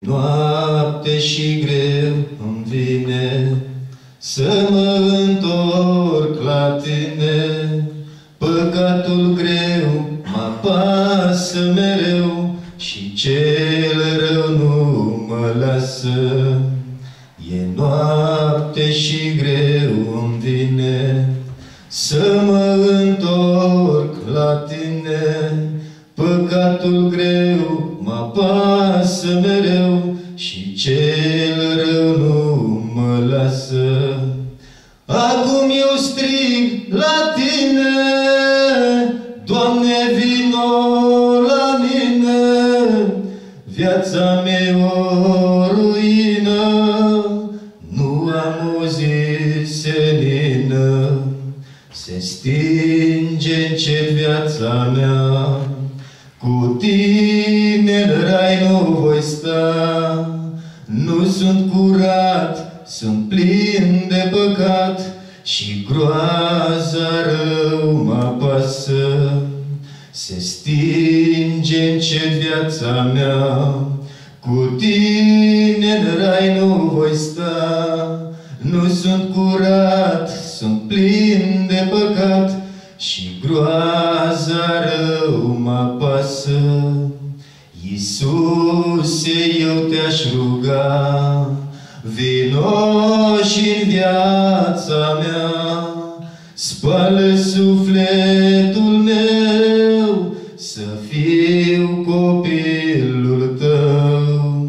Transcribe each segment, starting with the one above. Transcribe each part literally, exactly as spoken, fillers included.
Noapte și greu îmi vine să mă întorc la tine. Păcatul greu mă apasă mereu și cel rău nu mă lasă. E noapte și greu îmi vine să mă întorc la tine. Păcatul greu mă apasă mereu și cel rău nu mă lasă. Acum eu strig la tine, Doamne, vino la mine. Viața mea e o ruină, nu am o zi senină. Se stinge încet viața mea, cu tine în rai nu voi sta. Nu sunt curat, sunt plin de păcat și groaza rău mă apasă. Se stinge încet viața mea, cu tine în rai nu voi sta. Nu sunt curat, sunt plin de păcat și groaza rău mă apasă. Iisuse, eu te-aș ruga, vino și-n viața mea, spală sufletul meu, să fiu copilul tău.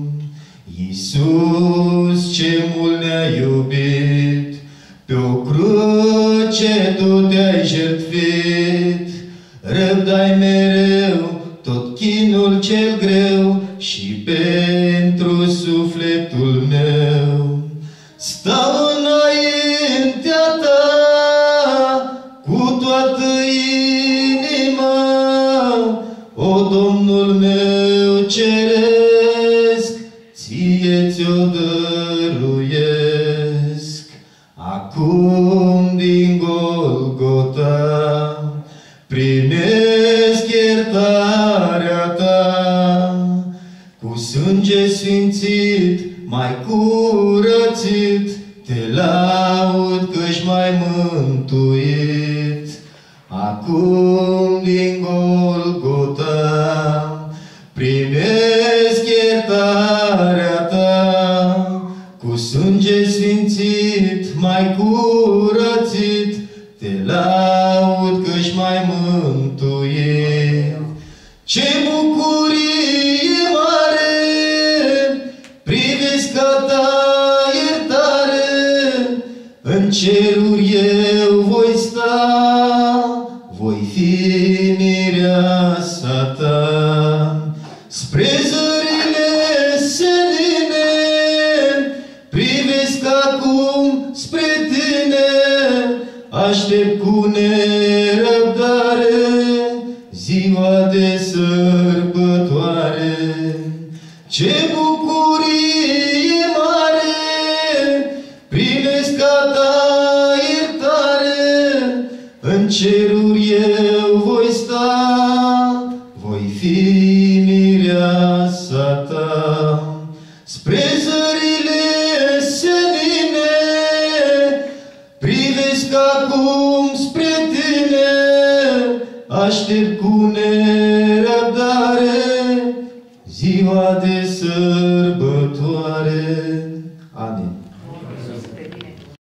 Iisus, ce mult ne-ai iubit, pe-o cruce tu te-ai jertfit. Răbdai mereu tot chinul cel greu și pentru sufletul meu. Stau înaintea ta cu toată inima, o Domnul meu ceresc, ție ți-o dăruiesc. Acum din Golgota primesc iertarea ta, cu sânge sfințit, mai curățit, te laud că-și mai mântuit. Acum din Golgota primesc iertarea ta, cu sânge sfințit, mai curățit, te laud că-și mai mântuit. Ce bucurie mare privesc a ta iertare, în ceruri eu voi sta, voi fi mireasa ta. Spre zările senine privesc acum spre tine, aștept cu nerăbdare ziua de sărbătoare. Ce bucurie mare primesc a ta iertare, în ceruri eu voi sta, voi fi mireasa ta. Spre zările senine privesc acum spre tine, aștept cu nerăbdare ziua de sărbătoare.